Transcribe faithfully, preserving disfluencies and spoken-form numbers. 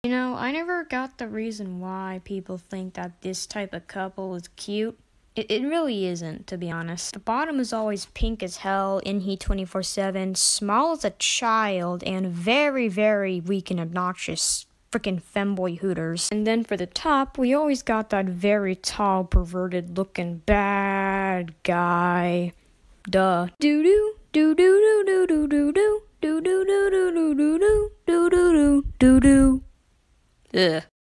You know, I never got the reason why people think that this type of couple is cute. It, it really isn't, to be honest. The bottom is always pink as hell, in heat twenty-four seven, small as a child, and very, very weak and obnoxious freaking femboy hooters. And then for the top, we always got that very tall, perverted looking bad guy. Duh. Doo doo doo doo doo doo doo doo doo doo doo doo doo doo doo doo doo doo doo doo. Ugh.